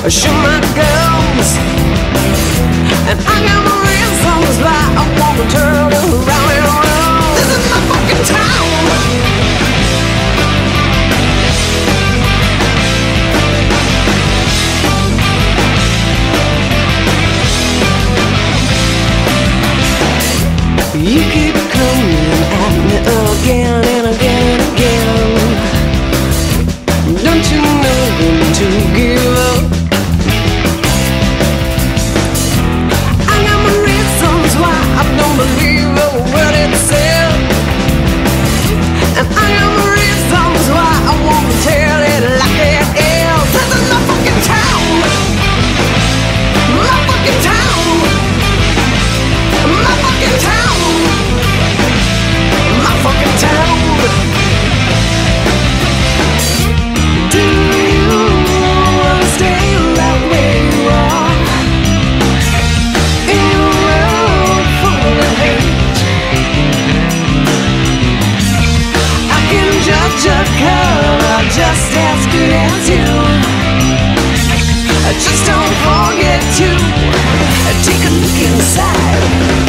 shoot my guns, and I got my reasons why I want to turn around and around. This is my fucking town. You keep coming at me again and again and again. Don't you know when to give up? I got my reasons why I don't believe a word it said, and I got my reasons why I want to tell it like it is. This is my fucking town. My fucking town. My fucking town. My fucking town. Do you wanna stay right where you are, in your world full of hate? I can judge your color just as good as you. Just don't forget to take a look inside.